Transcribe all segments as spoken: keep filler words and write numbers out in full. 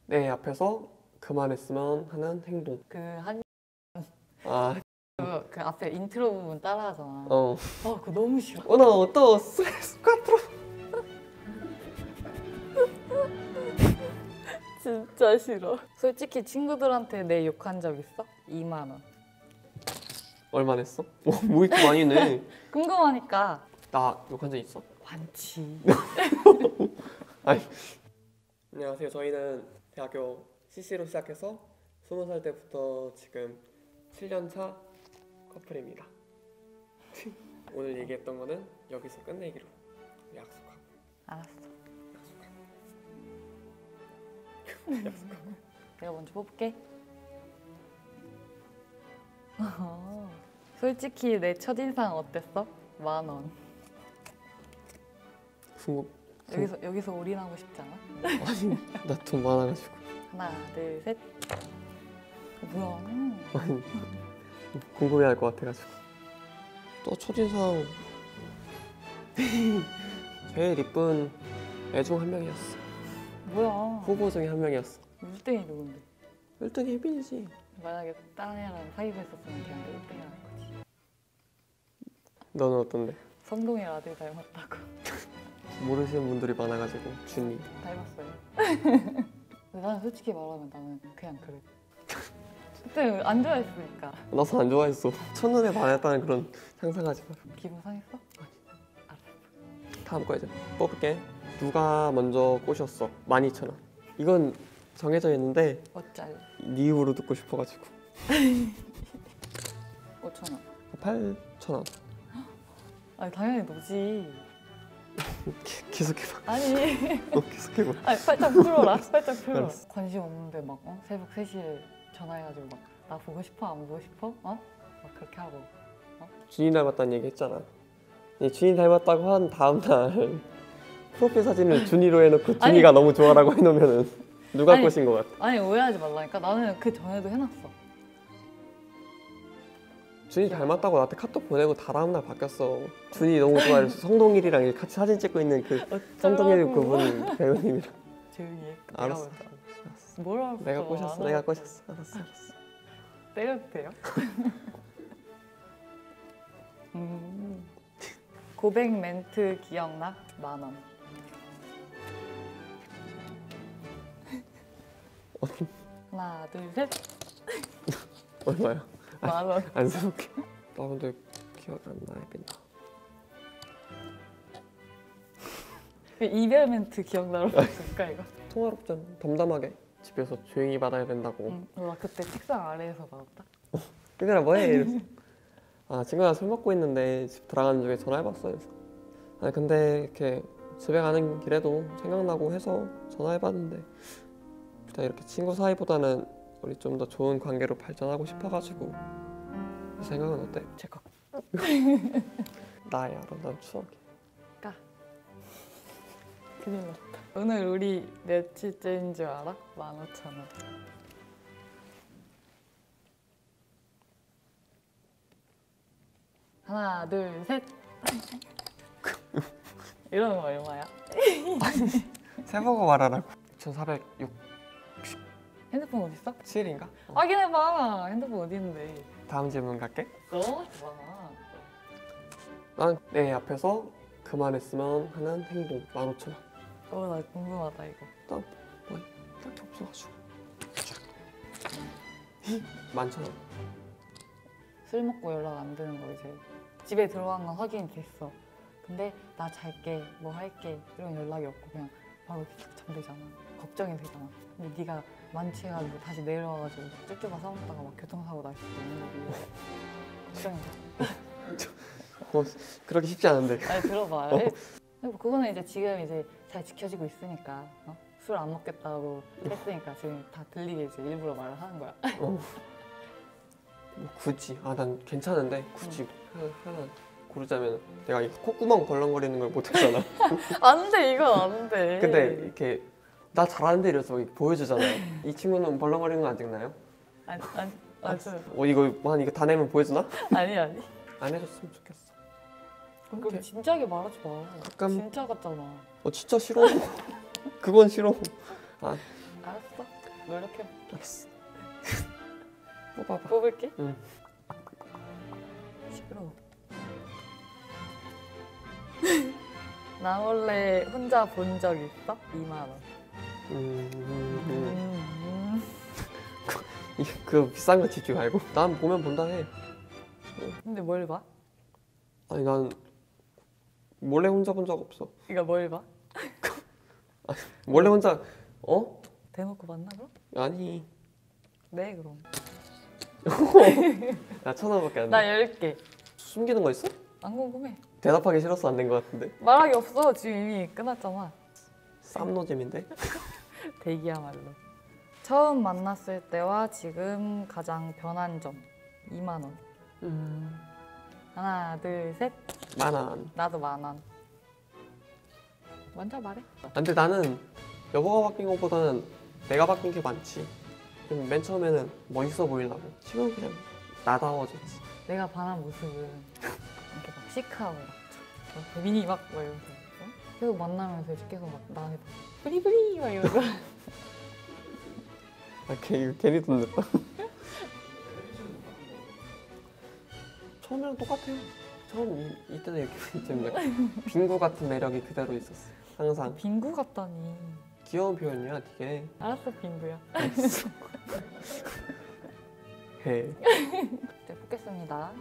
내 앞에서 그만했으면 하는 행동. 그 한 아, 그, 그 앞에 인트로 부분 따라하잖아. 어. 아, 그거 너무 싫어. 오늘 또 스카프로. 진짜 싫어. 솔직히 친구들한테 내 욕한 적 있어? 이만 원. 얼마 냈어? 오, 뭐 이렇게 많이 내? 궁금하니까. 나 욕한 적 있어? 많지. 아니. 안녕하세요. 저희는 대학교 씨씨로 시작해서 스무 살 때부터 지금 칠 년 차 커플입니다. 오늘 얘기했던 거는 여기서 끝내기로 약속하고. 알았어. 약속하고. 약속하고. 내가 먼저 뽑을게. 솔직히 내 첫인상 어땠어? 만 원. 궁금. 여기서 여기서 올인하고 싶지 않아? 아니, 나 돈 많아가지고. 하나, 둘, 셋. 어, 뭐야? 아니, 궁금해할 것 같아가지고. 또 첫인상 제일 이쁜 애 중 한 명이었어. 뭐야? 후보 중에 한 명이었어. 일 등이 누군데? 일 등이 혜빈이지. 만약에 다른 애랑 사귀고 있었으면 걔한테 일 등이라는 거지. 너는 어떤데? 성동일 아들 닮았다고. 모르시는 분들이 많아가지고. 준이. 닮았어요. 근데 나는 솔직히 말하면 나는 그냥 그래. 그때 안 좋아했으니까. 나도 안 좋아했어. 첫눈에 반했다는 그런 상상하지 마. 기분 상했어? 알았어. 다음 거 이제 뽑을게. 누가 먼저 꼬셨어? 만 이천 원. 이건 정해져 있는데 어쩔? 네 입으로 듣고 싶어가지고. 오천 원. 팔천 원. 아니 당연히 너지. 계속해봐. 아니. 어, 계속해봐. 아니 살짝 풀어라. 살짝 풀어라. 알았어. 관심 없는데 막 어? 새벽 세 시에 전화해가지고 막 나 보고 싶어? 안 보고 싶어? 어? 막 그렇게 하고. 준이 닮았다는 얘기 했잖아. 이 준이 닮았다고 한 다음 날 프로필 사진을 준이로 해놓고 준이가 아니. 너무 좋아라고 해놓으면은 누가 아니. 꼬신 것 같아? 아니 오해하지 말라니까. 나는 그 전에도 해놨어. 준이 닮았다고 나한테 카톡 보내고 다 다음 날 바뀌었어. 준이 너무 좋아해서 성동일이랑 이렇게 같이 사진 찍고 있는 그 성동일 어쩌라고. 그분 배우님이랑. 조용히 해. 알았어. 내가 먼저. 뭘 알았어? 내가 꼬셨어. 안 내가 알았어. 꼬셨어. 알았어. 알았어. 때려도 돼요? 음. 고백 멘트 기억나? 만 원. 하나, 둘, 셋. 얼마야? 만 원. 안 써볼게. 나 근데 기억이 안 나. 혜빈아. 그 이별 멘트 기억나는 거 있을까 이거? 통화롭잖아. 담담하게. 집에서 조용히 받아야 된다고. 응. 나 그때 책상 아래에서 나왔다. 얘들아 뭐해? 이랬어. 아 친구랑 술 먹고 있는데 집 돌아가는 중에 전화해봤어. 그래서 아니 근데 이렇게 집에 가는 길에도 생각나고 해서 전화해봤는데 일단 이렇게 친구 사이보다는 우리 좀 더 좋은 관계로 발전하고 싶어가지고 이 생각은 어때? 제거 나야 난 추억이. 까. 큰일 났다. 오늘 우리 며칠째인 줄 알아? 만 오천 원. 하나, 둘, 셋. 이러는 거 얼마야? 세보고 말하라고. 천사백육 핸드폰 어디 있어? 칠인가? 어. 확인해봐. 핸드폰 어디 있는데? 다음 질문 갈게. 너무 좋아. 난 내 앞에서 그만했으면 하는 행동 만 오천 원. 어, 나 궁금하다 이거. 나 뭐, 딱히 없어가지고 만천 원. 술 먹고 연락 안 되는 거 이제 집에 들어간 건 확인이 됐어. 근데 나 잘게, 뭐 할게 이런 연락이 없고 그냥 바로 계속 잠들잖아. 걱정이 되잖아. 근데 네가 만취해가지고 다시 내려와가지고 쭈쭈바 싸웠다가 막 교통사고 날 수도 있는 거고 걱정이 돼. 어, 그렇게 쉽지 않은데. 아니 들어봐. 어. 근데 뭐 그거는 이제 지금 이제 잘 지켜지고 있으니까 어? 술 안 먹겠다고 했으니까 지금 다 들리게 이제 일부러 말을 하는 거야. 어. 뭐 굳이 아 난 괜찮은데 굳이 하나, 하나 고르자면 내가 이 콧구멍 벌렁거리는 걸 못했잖아. 안 돼, 이건 안 돼. 근데 이렇게 나 잘하는데 이래서 이렇게 보여주잖아요. 이 친구는 벌렁거리는 거 안 찍나요? 아니 아니 아니 어 이거 한 이거 다 내면 보여주나? 아니 아니. 안 해줬으면 좋겠어. 그럼 진지하게 말하지 마. 가끔 진짜 같잖아. 어 진짜 싫어. 그건 싫어. 아 알았어. 노력해. 알았어. 뽑아봐. 뽑을게. 응. 시끄러워. 나 몰래 혼자 본 적 있어? 이만 원. 음, 음, 음. 음, 이게 그 비싼 거 짓지 말고 난 보면 본다 해. 음. 근데 뭘 봐? 아니 난 몰래 혼자 본 적 없어. 그러니까 뭘 봐? 몰래 혼자 어? 대놓고 봤나 그럼? 아니 네 그럼. 나 천 원밖에 안 나 돼. 열 개. 숨기는 거 있어? 안 궁금해. 대답하기 싫어서 안 된 거 같은데. 말하기 없어. 지금 이미 끝났잖아. 쌈노잼인데? 대기야말로. 처음 만났을 때와 지금 가장 변한 점. 이만 원. 음, 하나, 둘, 셋. 만 원. 나도 만 원. 먼저 말해. 아, 근데 나는 여보가 바뀐 것보다는 내가 바뀐 게 많지. 좀 맨 처음에는 멋있어 보이려고. 지금 그냥 나다워졌지. 내가 반한 모습은 이렇게 막 시크하고 막 저- 미니 막, 막 이러면서 어? 계속 만나면서 이제 계속 막 나한테 막 브리브리 막 이러고 아, 괜히, 괜히 돈 냈다. 처음이랑 똑같아요. 처음 이, 이때는 이렇게 좀 약간 빙구 같은 매력이 그대로 있었어. 항상 빙구 같다니. 귀여운 표현이야, 되게. 알았어 빙구야. 해. 네, 뽑겠습니다.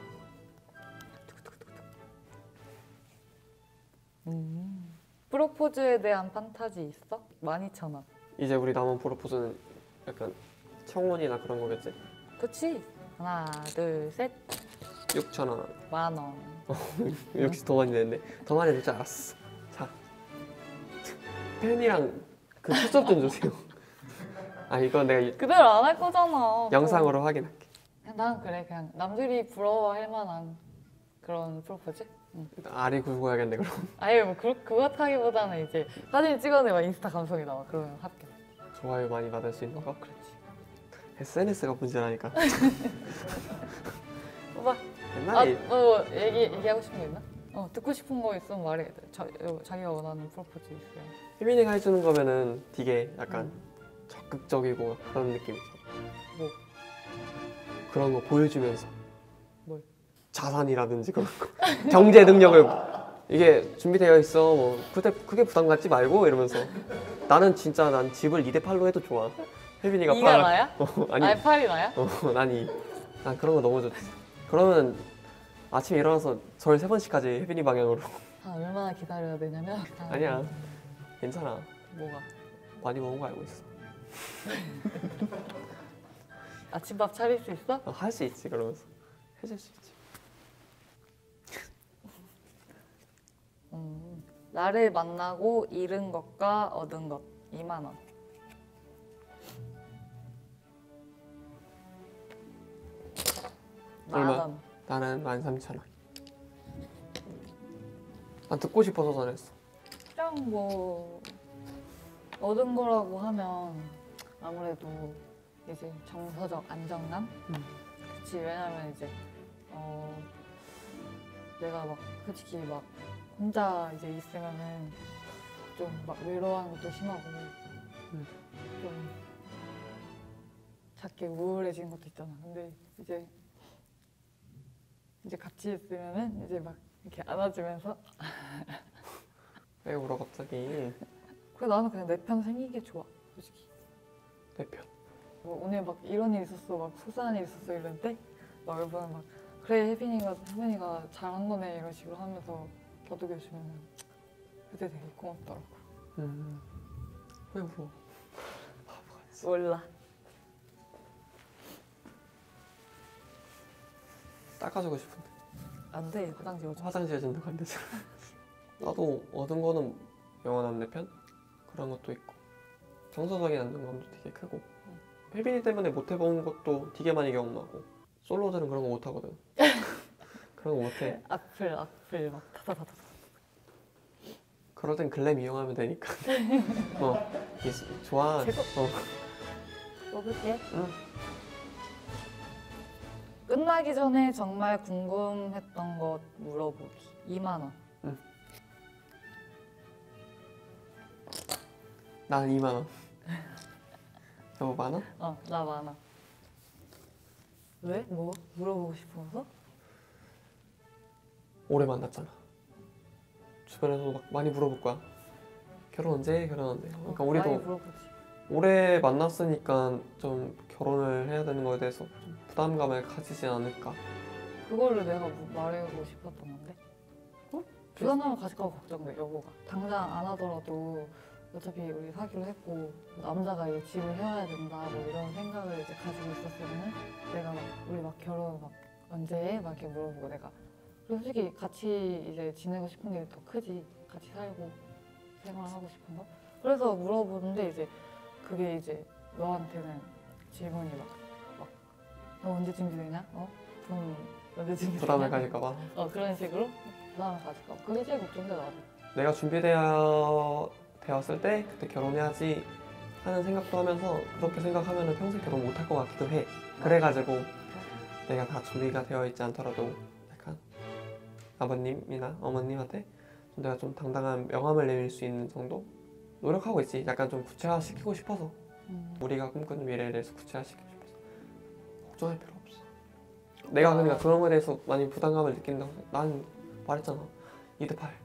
음. 프로포즈에 대한 판타지 있어? 만 이천 원. 이제 우리 남은 프로포즈는 약간 청혼이나 그런 거겠지? 그치? 하나, 둘, 셋. 육천 원. 만 원. 역시 더 많이 냈네. 더 많이 낼 줄 알았어. 자, 펜이랑 그 수첩 좀 주세요. 아 이거 내가 그대로 안 할 거잖아. 영상으로 확인할게. 그냥 난 그래. 그냥 남들이 부러워할 만한 그런 프로포즈? 응. 일단 알이 굴고 해야겠네 그럼. 아예 뭐 그, 그렇다기보다는 이제 사진 찍어내면 인스타 감성이 나와. 그러면 합격. 좋아요 많이 받을 수 있는 거? 그렇지. 에스엔에스가 문제라니까. 오빠. 아, 옛날에 뭐 얘기 얘기하고 싶은 거 있나? 어 듣고 싶은 거 있으면 말해. 자, 어, 자기가 원하는 프로포즈 있어요. 혜민이가 해주는 거면은 되게 약간 음. 적극적이고 그런 느낌이죠. 뭐? 그런 거 보여주면서 뭘? 자산이라든지 그런 거 경제 능력을 이게 준비되어 있어 뭐 그때 크게 부담 갖지 말고 이러면서 나는 진짜 난 집을 이 대 팔로 해도 좋아. 혜빈이가 이가 팔. 나야? 어, 아니 아니 팔이 나야? 어, 난 이. 난 그런 거 너무 좋지. 그러면 아침에 일어나서 절 세 번씩까지 혜빈이 방향으로. 한 얼마나 기다려야 되냐면 한- 아니야 괜찮아. 뭐가? 많이 먹은 거 알고 있어. 아침밥 차릴 수 있어? 어, 할 수 있지 그러면서 해줄 수 있지. 음, 나를 만나고 잃은 것과 얻은 것 이만 원. 만 얼마? 원. 나는 만 삼천 원. 아 듣고 싶어서 전했어. 그냥 뭐 얻은 거라고 하면 아무래도 이제 정서적 안정감? 음. 그치. 왜냐면 이제 어 내가 막 솔직히 막 혼자 이제 있으면은 좀 막 외로워하는 것도 심하고 음. 좀 작게 우울해지는 것도 있잖아. 근데 이제 이제 같이 있으면은 이제 막 이렇게 안아주면서 왜 울어 갑자기? 그래 나는 그냥 내 편 생긴 게 좋아 솔직히. 내 편. 뭐 오늘 막 이런 일 있었어, 막 속상한 일 있었어 이럴 때 막 여러분은 막 그래 혜빈이가 혜빈이가 잘한 거네 이런 식으로 하면서 다독여주면 그때 되게 고맙더라고. 음. 왜 울어? 바보같이. 몰라. 닦아주고 싶은데 안 돼. 화장실 오지. 화장실에 좀 안 되잖아. 나도 얻은 거는 영원한 내 편? 그런 것도 있고 정서적인 안정감도 되게 크고 혜빈이 때문에 못 해본 것도 되게 많이 경험하고 솔로들은 그런 거 못 하거든. 그런 거 못 해. 악플 악플 막 타다다다. 그럴 땐 글램 이용하면 되니까. 어, 이- 좋아. 최고. 어. 먹을게. 응. 끝나기 전에 정말 궁금했던 것 물어보기 이만 원. 난 이만 원. 너 많아? 어, 나 많아. 왜? 뭐? 물어보고 싶어서? 오래 만났잖아. 주변에서 막 많이 물어볼 거야. 결혼 언제? 결혼 언제? 그러니까 어, 많이 우리도 물어보지. 오래 만났으니까 좀 결혼을 해야 되는 거에 대해서 좀 부담감을 가지지 않을까. 그거를 내가 뭐 말하고 싶었던 건데? 어? 부담감을 가질까 봐 걱정돼, 여보가. 당장 안 하더라도 어차피 우리 사귀기로 했고 남자가 이제 집을 해와야 된다 뭐 이런 생각을 이제 가지고 있었으면은 내가 막 우리 막 결혼 막 언제 해? 막 이렇게 물어보고 내가 그리고 솔직히 같이 이제 지내고 싶은 게 더 크지. 같이 살고 생활하고 싶은 거. 그래서 물어보는데 이제 그게 이제 너한테는 질문이 막 막 너 언제 준비되냐? 어? 돈 언제 준비되냐? 부담을 가질까 봐. 어 그런 식으로 부담을 가질까 봐. 그게 제일 걱정돼 나도. 내가 준비되어 되었을 때 그때 결혼해야지 하는 생각도 하면서 그렇게 생각하면 평생 결혼 못 할 것 같기도 해. 그래가지고 내가 다 준비가 되어 있지 않더라도 약간 아버님이나 어머님한테 좀 내가 좀 당당한 명함을 내밀 수 있는 정도 노력하고 있지. 약간 좀 구체화시키고 싶어서 음. 우리가 꿈꾸는 미래에 대해서 구체화시키고 싶어서 걱정할 필요 없어. 내가 그러니까 그런 거에 대해서 많이 부담감을 느낀다고. 난 말했잖아. 이 대 팔.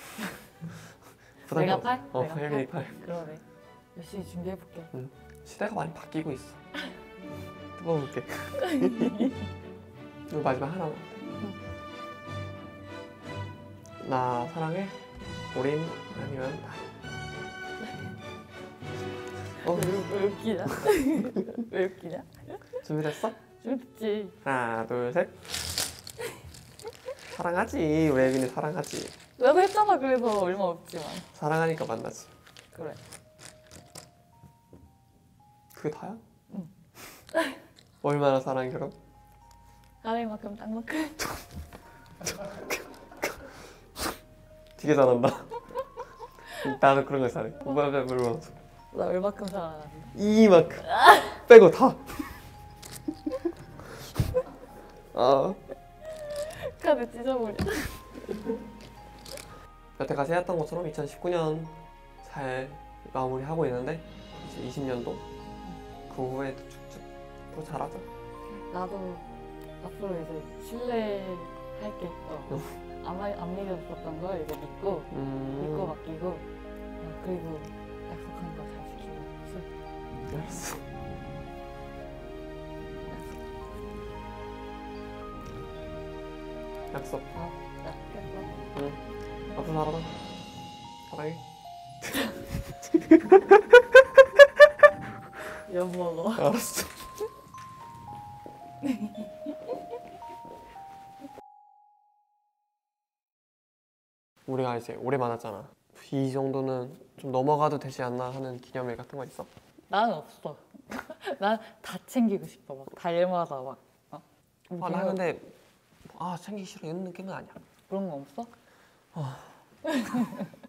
내가 팔? 어, 내가 혜민이 팔. 그러네. 열심히 준비해볼게. 시대가 많이 바뀌고 있어. 뜯어볼게. 이거 마지막 하나만. 나 사랑해. 우린 아니면 나. 어, 왜, 왜 웃기냐? 왜 웃기냐? 준비됐어? 웃지. 하나, 둘, 셋. 사랑하지. 우리 혜민이 사랑하지. 나도 했잖아. 그래서 얼마 없지만. 사랑하니까 만나지. 그래. 그게 다야? 응. 얼마나 사랑해 그럼? 가랭이만큼 땅만큼. 되게 잘한다. 나도 그런 거 잘해. 뭐야, 물어봐. 나 얼마큼 사랑하는데. 이만큼 빼고 다. 아, 카드 찢어버려. 여태까지 했던 것처럼 이천십구 년 잘 마무리하고 있는데 이제 이십 년도 그 후에 쭉쭉 또 잘하자. 나도 앞으로 이제 신뢰할게. 어. 안, 말- 안 믿었었던 걸 이제 믿고 음, 믿고 맡기고 어, 그리고 약속한 거 잘 지키고 술. 알았어. 약속. 아, 약속했어. 응. 앞으로 살아라. 사랑해. 여보. 알았어. 우리가 이제 오래 만났잖아. 이 정도는 좀 넘어가도 되지 않나 하는 기념일 같은 거 있어? 나는 없어. 난 다 챙기고 싶어. 막 달마다 막. 어? 아, 나 근데 아 챙기기 싫어 이런 느낌은 아니야. 그런 거 없어?